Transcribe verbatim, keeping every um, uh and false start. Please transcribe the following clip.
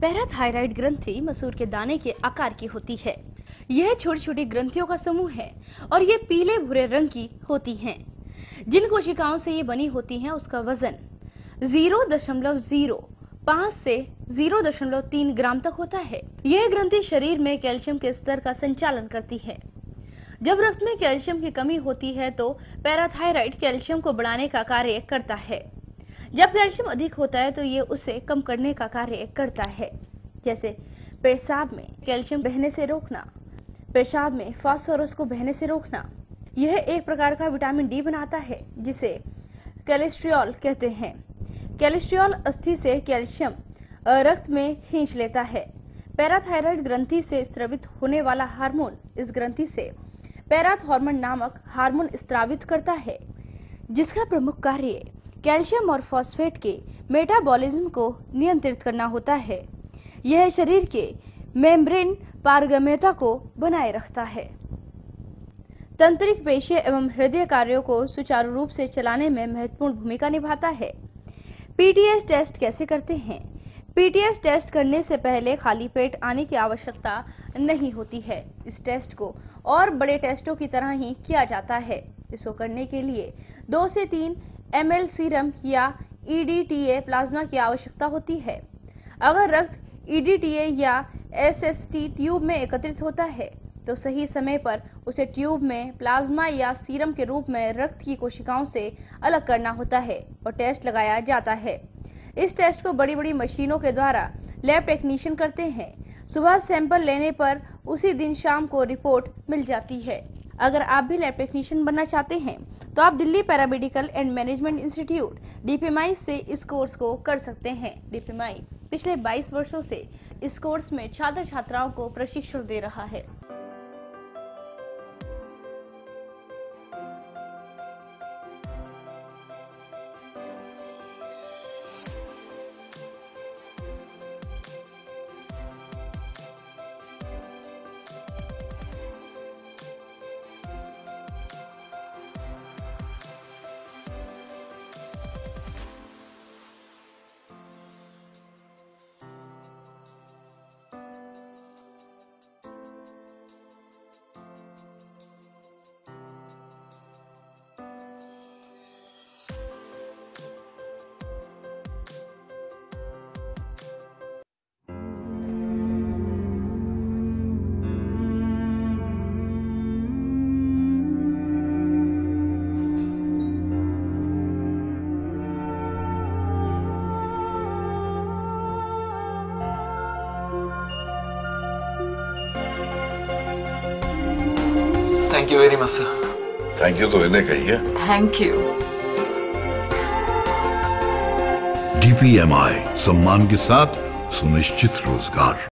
Parathyroid ग्रंथि मसूर के दाने के आकार की होती है। यह छोटी छोटी ग्रंथियों का समूह है और ये पीले भूरे रंग की होती हैं। जिन कोशिकाओं से ये बनी होती हैं उसका वजन जीरो दशमलव जीरो पाँच से जीरो दशमलव तीन ग्राम तक होता है। यह ग्रंथि शरीर में कैल्शियम के स्तर का संचालन करती है। जब रक्त में कैल्शियम की कमी होती है तो पैराथायराइड कैल्शियम को बढ़ाने का कार्य करता है। जब कैल्शियम अधिक होता है तो ये उसे कम करने का कार्य करता है, जैसे पेशाब में कैल्शियम बहने से रोकना, पेशाब में फास्फोरस को बहने से रोकना। यह एक प्रकार का विटामिन डी बनाता है जिसे कोलेस्ट्रॉल कहते हैं। कोलेस्ट्रॉल अस्थि से कैल्शियम रक्त में खींच लेता है। पैराथायराइड ग्रंथि से स्रावित होने वाला हार्मोन इस ग्रंथि से पैराथॉर्मोन नामक हार्मोन स्रावित करता है, जिसका प्रमुख कार्य कैल्शियम और फॉस्फेट के मेटाबॉलिज्म को नियंत्रित करना होता है। यह शरीर के मेम्ब्रेन पारगम्यता को बनाए रखता है। तंत्रिक पेशीय एवं हृदय कार्यों को सुचारू रूप से चलाने में महत्वपूर्ण भूमिका निभाता है। पीटीएस टेस्ट कैसे करते हैं? पीटीएस टेस्ट करने से पहले खाली पेट आने की आवश्यकता नहीं होती है। इस टेस्ट को और बड़े टेस्टों की तरह ही किया जाता है। इसको करने के लिए दो से तीन एम एल सीरम या ईडीटीए प्लाज्मा की आवश्यकता होती है। अगर रक्त ईडीटीए या एसएसटी ट्यूब में एकत्रित होता है तो सही समय पर उसे ट्यूब में प्लाज्मा या सीरम के रूप में रक्त की कोशिकाओं से अलग करना होता है और टेस्ट लगाया जाता है। इस टेस्ट को बड़ी बड़ी मशीनों के द्वारा लैब टेक्नीशियन करते हैं। सुबह सैंपल लेने पर उसी दिन शाम को रिपोर्ट मिल जाती है। अगर आप भी लैब टेक्नीशियन बनना चाहते हैं तो आप Delhi Paramedical and Management Institute DPMI से इस कोर्स को कर सकते हैं। डीपीएमआई पिछले बाईस वर्षों से इस कोर्स में छात्र छात्राओं को प्रशिक्षण दे रहा है। Thank you very much sir. Thank you तो इन्हें कहिए। Thank you. डीपीएमआई, सम्मान के साथ सुनिश्चित रोजगार।